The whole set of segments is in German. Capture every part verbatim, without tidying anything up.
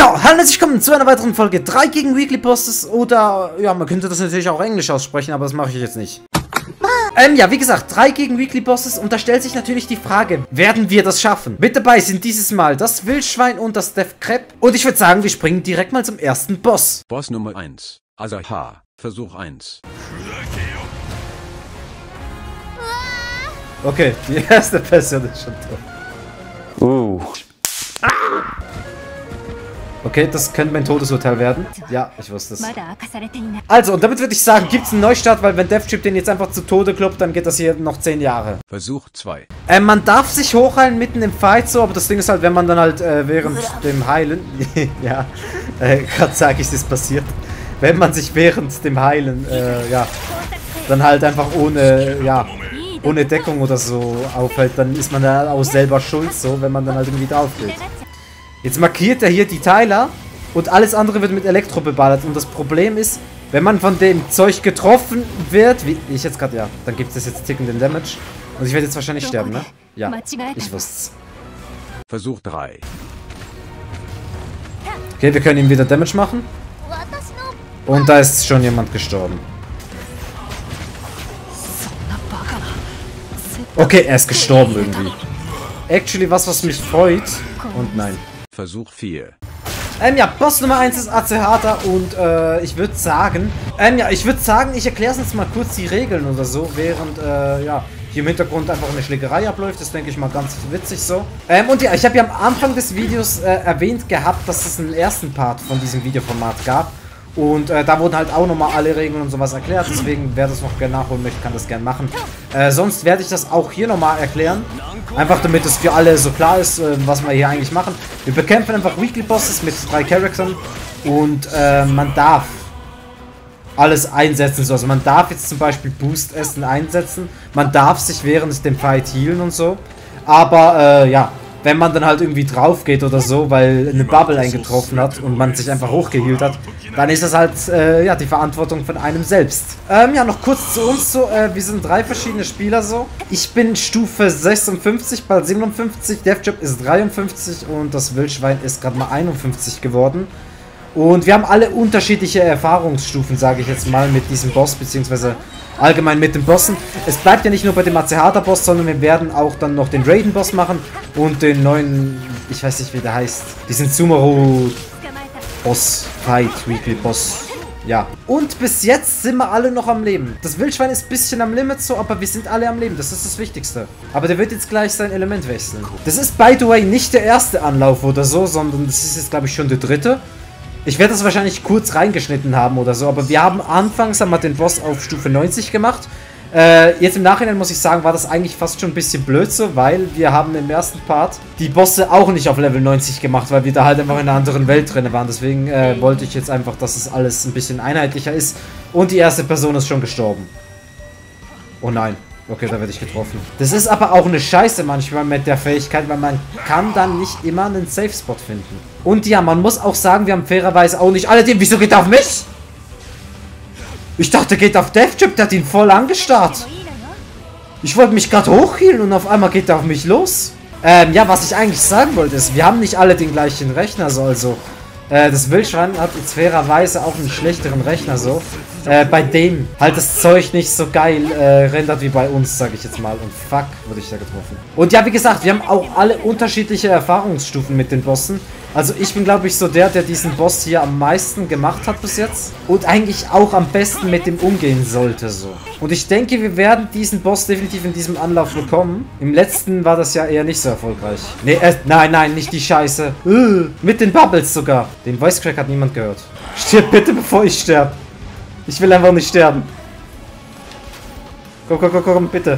Ja, hallo und herzlich willkommen zu einer weiteren Folge drei gegen Weekly Bosses oder, ja, man könnte das natürlich auch Englisch aussprechen, aber das mache ich jetzt nicht. Ähm, ja, wie gesagt, drei gegen Weekly Bosses und da stellt sich natürlich die Frage, werden wir das schaffen? Mit dabei sind dieses Mal das Wildschwein und das Death Crab und ich würde sagen, wir springen direkt mal zum ersten Boss. Boss Nummer eins, Asaha, Versuch eins. Okay, die erste Person ist schon tot. Uh. Okay, das könnte mein Todesurteil werden. Ja, ich wusste es. Also, und damit würde ich sagen, gibt es einen Neustart, weil wenn Deathchip den jetzt einfach zu Tode kloppt, dann geht das hier noch zehn Jahre. Versuch zwei. Äh, man darf sich hochheilen mitten im Fight so, aber das Ding ist halt, wenn man dann halt äh, während dem Heilen, ja, äh, gerade sage ich, es ist passiert, wenn man sich während dem Heilen, äh, ja, dann halt einfach ohne, ja, ohne Deckung oder so aufhält, dann ist man da auch selber schuld so, wenn man dann halt irgendwie drauf geht. Jetzt markiert er hier die Teiler und alles andere wird mit Elektro beballert. Und das Problem ist, wenn man von dem Zeug getroffen wird, wie ich jetzt gerade, ja, dann gibt es jetzt tickenden Damage. Und ich werde jetzt wahrscheinlich sterben, ne? Ja, ich wusste's. Versuch drei. Okay, wir können ihm wieder Damage machen. Und da ist schon jemand gestorben. Okay, er ist gestorben irgendwie. Actually, was, was mich freut. Und nein. Versuch vier. Ähm, ja, Boss Nummer eins ist Asaha und äh, ich würde sagen, ähm, ja, ich würde sagen, ich erkläre uns mal kurz die Regeln oder so, während, äh, ja, hier im Hintergrund einfach eine Schlägerei abläuft. Das denke ich mal ganz witzig so. Ähm, und ja, ich habe ja am Anfang des Videos äh, erwähnt gehabt, dass es einen ersten Part von diesem Videoformat gab. Und äh, da wurden halt auch nochmal alle Regeln und sowas erklärt. Deswegen, wer das noch gerne nachholen möchte, kann das gerne machen. Äh, sonst werde ich das auch hier nochmal erklären. Einfach damit es für alle so klar ist, äh, was wir hier eigentlich machen. Wir bekämpfen einfach Weekly Bosses mit drei Charakteren. Und äh, man darf alles einsetzen. So. Also man darf jetzt zum Beispiel Boost Essen einsetzen. Man darf sich während dem Fight healen und so. Aber äh, ja, wenn man dann halt irgendwie drauf geht oder so, weil eine Bubble eingetroffen hat und man sich einfach hochgehealt hat, dann ist das halt, äh, ja, die Verantwortung von einem selbst. Ähm, ja, noch kurz zu uns so, äh, wir sind drei verschiedene Spieler so. Ich bin Stufe sechsundfünfzig, bald siebenundfünfzig, Deathchip ist dreiundfünfzig und das Wildschwein ist gerade mal einundfünfzig geworden. Und wir haben alle unterschiedliche Erfahrungsstufen, sage ich jetzt mal, mit diesem Boss, beziehungsweise allgemein mit den Bossen. Es bleibt ja nicht nur bei dem Asaha-Boss, sondern wir werden auch dann noch den Raiden-Boss machen und den neuen, ich weiß nicht wie der heißt, diesen Sumeru-Boss, Fight, Weekly-Boss. Ja. Und bis jetzt sind wir alle noch am Leben. Das Wildschwein ist ein bisschen am Limit so, aber wir sind alle am Leben. Das ist das Wichtigste. Aber der wird jetzt gleich sein Element wechseln. Das ist, by the way, nicht der erste Anlauf oder so, sondern das ist jetzt, glaube ich, schon der dritte. Ich werde das wahrscheinlich kurz reingeschnitten haben oder so, aber wir haben anfangs haben wir den Boss auf Stufe neunzig gemacht. Äh, jetzt im Nachhinein muss ich sagen, war das eigentlich fast schon ein bisschen blöd so, weil wir haben im ersten Part die Bosse auch nicht auf Level neunzig gemacht, weil wir da halt einfach in einer anderen Welt drin waren. Deswegen äh, wollte ich jetzt einfach, dass es alles ein bisschen einheitlicher ist. Und die erste Person ist schon gestorben. Oh nein. Okay, da werde ich getroffen. Das ist aber auch eine Scheiße manchmal mit der Fähigkeit, weil man kann dann nicht immer einen Safe-Spot finden. Und ja, man muss auch sagen, wir haben fairerweise auch nicht alle den... Wieso geht er auf mich? Ich dachte, geht auf Deathchip, der hat ihn voll angestarrt. Ich wollte mich gerade hochhealen und auf einmal geht er auf mich los. Ähm, ja, was ich eigentlich sagen wollte ist, wir haben nicht alle den gleichen Rechner, so also... Äh, das Wildschwein hat jetzt fairerweise auch einen schlechteren Rechner so. Äh, bei dem halt das Zeug nicht so geil äh, rendert wie bei uns, sage ich jetzt mal. Und fuck, wurde ich da getroffen. Und ja, wie gesagt, wir haben auch alle unterschiedliche Erfahrungsstufen mit den Bossen. Also ich bin, glaube ich, so der, der diesen Boss hier am meisten gemacht hat bis jetzt. Und eigentlich auch am besten mit dem umgehen sollte, so. Und ich denke, wir werden diesen Boss definitiv in diesem Anlauf bekommen. Im letzten war das ja eher nicht so erfolgreich. Nee, äh, nein, nein, nicht die Scheiße. Uh, mit den Bubbles sogar. Den Voice Crack hat niemand gehört. Stirb bitte, bevor ich sterbe. Ich will einfach nicht sterben. Komm, komm, komm, komm, bitte.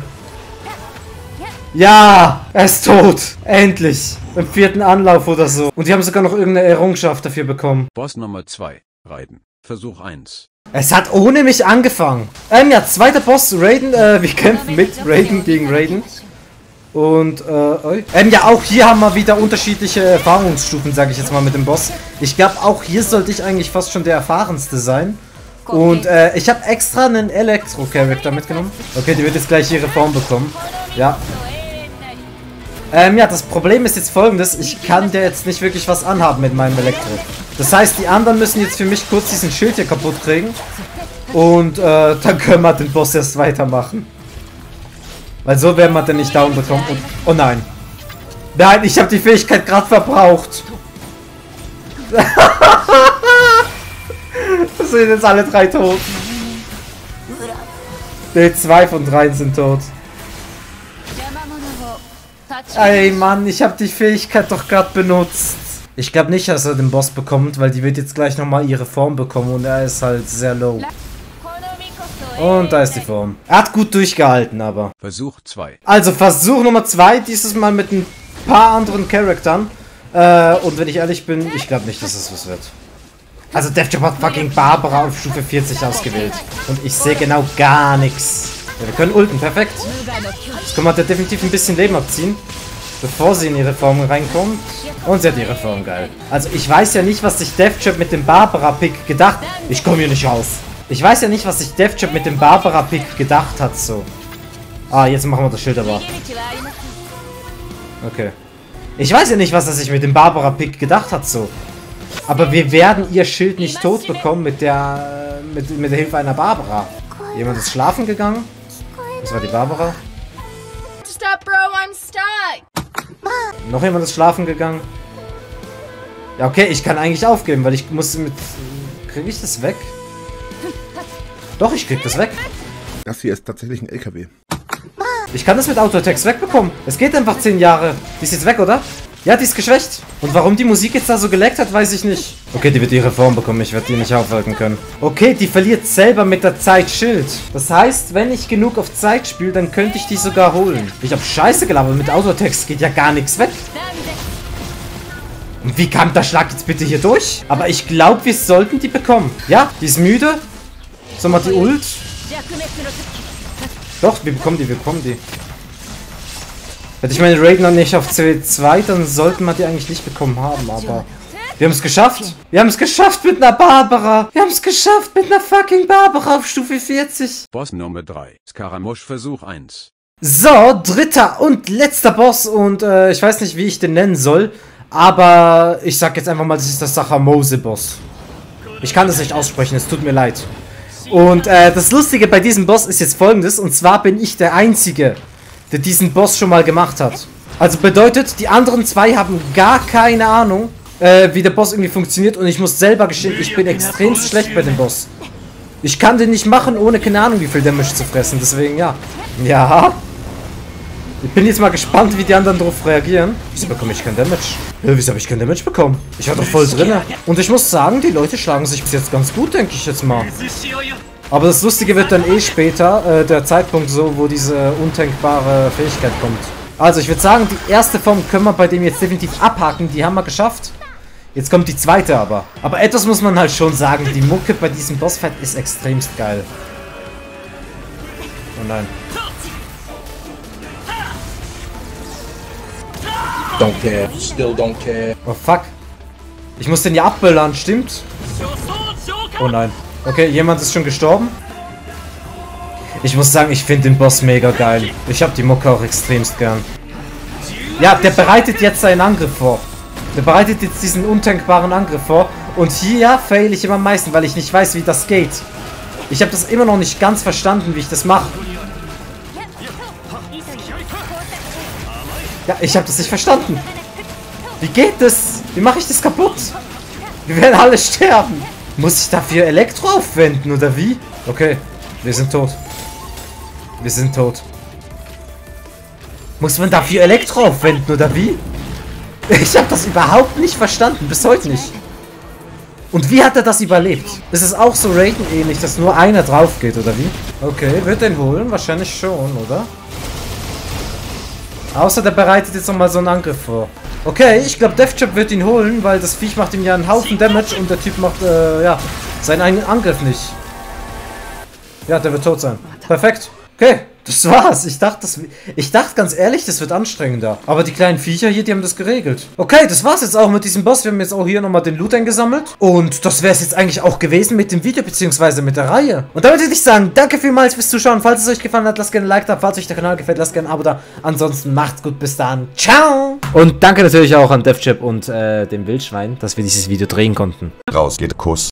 Ja, er ist tot. Endlich. Im vierten Anlauf oder so. Und wir haben sogar noch irgendeine Errungenschaft dafür bekommen. Boss Nummer zwei, Raiden. Versuch eins. Es hat ohne mich angefangen. Ähm, ja, zweiter Boss, Raiden. Äh, wir kämpfen mit Raiden gegen Raiden. Und, äh, ähm, ja, auch hier haben wir wieder unterschiedliche Erfahrungsstufen, sage ich jetzt mal, mit dem Boss. Ich glaube, auch hier sollte ich eigentlich fast schon der erfahrenste sein. Und, äh, ich habe extra einen Elektro-Charakter mitgenommen. Okay, die wird jetzt gleich ihre Form bekommen. Ja. Ähm, ja, das Problem ist jetzt folgendes. Ich kann dir jetzt nicht wirklich was anhaben mit meinem Elektro. Das heißt, die anderen müssen jetzt für mich kurz diesen Schild hier kaputt kriegen. Und äh, dann können wir den Boss erst weitermachen. Weil so werden wir den nicht down bekommen. Und, oh nein. Nein, ich habe die Fähigkeit gerade verbraucht. Das sind jetzt alle drei tot. Ne, zwei von dreien sind tot. Ey Mann, ich habe die Fähigkeit doch gerade benutzt. Ich glaube nicht, dass er den Boss bekommt, weil die wird jetzt gleich nochmal ihre Form bekommen und er ist halt sehr low. Und da ist die Form. Er hat gut durchgehalten, aber. Versuch zwei. Also Versuch Nummer zwei, dieses Mal mit ein paar anderen Charaktern. Äh, und wenn ich ehrlich bin, ich glaube nicht, dass es was wird. Also DevJob hat fucking Barbara auf Stufe vierzig ausgewählt. Und ich sehe genau gar nichts. Ja, wir können ulten, perfekt. Jetzt können wir da definitiv ein bisschen Leben abziehen, bevor sie in ihre Form reinkommt. Und sie hat ihre Form, geil. Also ich weiß ja nicht, was sich DevJob mit dem Barbara-Pick gedacht... Ich komme hier nicht raus. Ich weiß ja nicht, was sich DevJob mit dem Barbara-Pick gedacht hat, so. Ah, jetzt machen wir das Schild aber. Okay. Ich weiß ja nicht, was er sich mit dem Barbara-Pick gedacht hat, so. Aber wir werden ihr Schild nicht tot bekommen mit der... mit, mit der Hilfe einer Barbara. Jemand ist schlafen gegangen. Das war die Barbara. Stop, bro, I'm stuck. Noch jemand ist schlafen gegangen. Ja, okay, ich kann eigentlich aufgeben, weil ich muss mit... Kriege ich das weg? Doch, ich krieg das weg. Das hier ist tatsächlich ein L K W. Ich kann das mit Auto-Attacks wegbekommen. Es geht einfach zehn Jahre. Die ist jetzt weg, oder? Ja, die ist geschwächt. Und warum die Musik jetzt da so geleckt hat, weiß ich nicht. Okay, die wird ihre Form bekommen. Ich werde die nicht aufhalten können. Okay, die verliert selber mit der Zeit Schild. Das heißt, wenn ich genug auf Zeit spiele, dann könnte ich die sogar holen. Ich habe Scheiße gelabert. Mit Auto-Attacks geht ja gar nichts weg. Und wie kam der Schlag jetzt bitte hier durch? Aber ich glaube, wir sollten die bekommen. Ja, die ist müde. So, mal die Ult. Doch, wir bekommen die, wir bekommen die. Hätte ich meine Raid noch nicht auf C zwei, dann sollten wir die eigentlich nicht bekommen haben, aber... Wir haben es geschafft. Wir haben es geschafft mit einer Barbara. Wir haben es geschafft mit einer fucking Barbara auf Stufe vierzig. Boss Nummer drei. Scaramouche Versuch eins. So, dritter und letzter Boss und äh, ich weiß nicht, wie ich den nennen soll, aber ich sag jetzt einfach mal, das ist der Sakamose-Boss. Ich kann das nicht aussprechen, es tut mir leid. Und äh, das Lustige bei diesem Boss ist jetzt folgendes, und zwar bin ich der Einzige, der diesen Boss schon mal gemacht hat. Also bedeutet, die anderen zwei haben gar keine Ahnung, äh, wie der Boss irgendwie funktioniert, und ich muss selber gestehen, ich bin extrem schlecht bei dem Boss. Ich kann den nicht machen, ohne keine Ahnung, wie viel Damage zu fressen, deswegen ja. Ja. Ich bin jetzt mal gespannt, wie die anderen darauf reagieren. Wieso bekomme ich kein Damage? Ja, wieso habe ich kein Damage bekommen? Ich war doch voll drin. Und ich muss sagen, die Leute schlagen sich bis jetzt ganz gut, denke ich jetzt mal. Aber das Lustige wird dann eh später, äh, der Zeitpunkt so, wo diese untankbare Fähigkeit kommt. Also ich würde sagen, die erste Form können wir bei dem jetzt definitiv abhaken. Die haben wir geschafft. Jetzt kommt die zweite aber. Aber etwas muss man halt schon sagen, die Mucke bei diesem Bossfight ist extremst geil. Oh nein. Don't care. Still don't care. Oh fuck. Ich muss den ja abböllern, stimmt? Oh nein. Okay, jemand ist schon gestorben. Ich muss sagen, ich finde den Boss mega geil. Ich habe die Mucke auch extremst gern. Ja, der bereitet jetzt seinen Angriff vor. Der bereitet jetzt diesen untankbaren Angriff vor. Und hier fail ich immer am meisten, weil ich nicht weiß, wie das geht. Ich habe das immer noch nicht ganz verstanden, wie ich das mache. Ja, ich habe das nicht verstanden. Wie geht das? Wie mache ich das kaputt? Wir werden alle sterben. Muss ich dafür Elektro aufwenden, oder wie? Okay, wir sind tot. Wir sind tot. Muss man dafür Elektro aufwenden, oder wie? Ich habe das überhaupt nicht verstanden, bis heute nicht. Und wie hat er das überlebt? Ist es auch so Raiden ähnlich, dass nur einer drauf geht, oder wie? Okay, wird den holen? Wahrscheinlich schon, oder? Außer der bereitet jetzt nochmal so einen Angriff vor. Okay, ich glaube, DevJob wird ihn holen, weil das Viech macht ihm ja einen Haufen Damage und der Typ macht, äh, ja, seinen eigenen Angriff nicht. Ja, der wird tot sein. Perfekt. Okay, Das war's. Ich dachte, das, ich dachte ganz ehrlich, das wird anstrengender. Aber die kleinen Viecher hier, die haben das geregelt. Okay, das war's jetzt auch mit diesem Boss. Wir haben jetzt auch hier nochmal den Loot eingesammelt. Und das wäre es jetzt eigentlich auch gewesen mit dem Video, beziehungsweise mit der Reihe. Und damit würde ich sagen, danke vielmals fürs Zuschauen. Falls es euch gefallen hat, lasst gerne ein Like da. Falls euch der Kanal gefällt, lasst gerne ein Abo da. Ansonsten macht's gut, bis dann. Ciao! Und danke natürlich auch an DevChip und äh, dem Wildschwein, dass wir dieses Video drehen konnten. Raus geht Kuss.